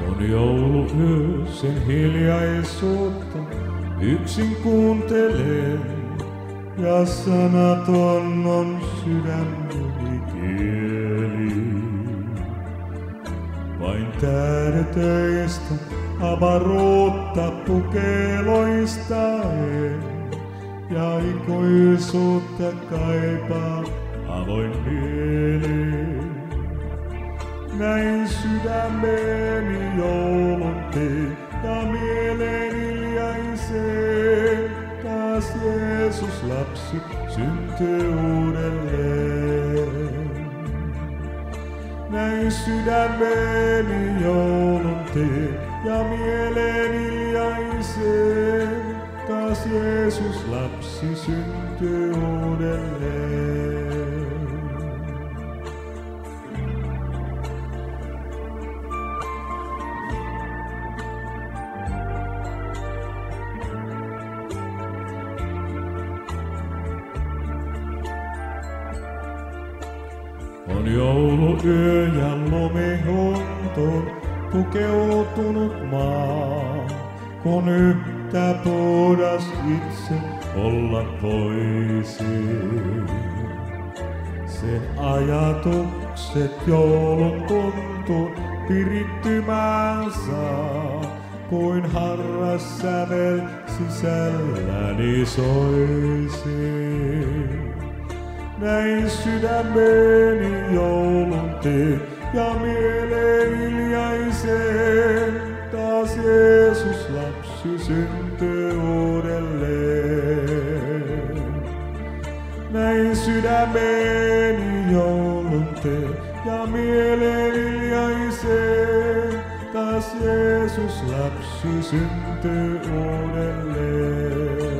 On jouluyö, sen hiljaisuutta yksin kuuntelen, ja sanaton on sydämeni kieli. Vain tähdetöistä avaruutta pukeloistaen, ja ikuisuutta kaipaa avoin mieli. Näin sydämeni joulun teen ja mielen hiljaiseen. Taas Jeesus lapsi syntyy uudelleen. Näin sydämeni joulun teen ja mielen hiljaiseen. Taas Jeesus lapsi syntyy uudelleen. On jouluyö ja lumihuntuun pukeutunut maa, kun yhtä puhdas itse olla voisi. Sen ajatukset joulun tuntuun virittymään saa, kuin harras sävel sisälläni soisi. Näin sydämeni joulun teen ja mielen hiljaiseen. Taas Jeesus lapsi syntyy uudelleen. Näin sydämeni joulun teen ja mielen hiljaiseen. Taas Jeesus lapsi syntyy uudelleen.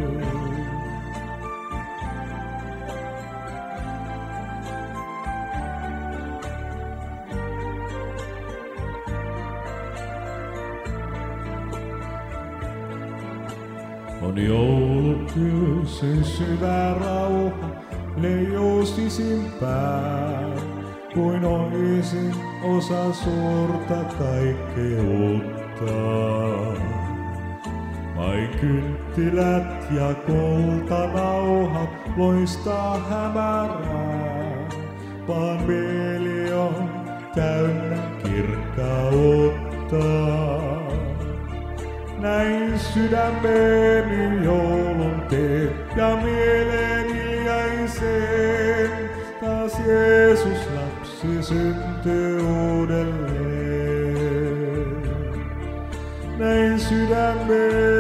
On jouluyö, sen syvä rauha leijuu sisimpään, kuin oisin osa suurta kaikkeutta. Vain kynttilät ja kultanauhat loistaa hämärää, vaan mieli on täynnä kirkkautta. Näin sydämeni joulun teen ja mielen hiljaiseen. Taas Jeesus lapsi syntyy uudelleen. Näin sydämeni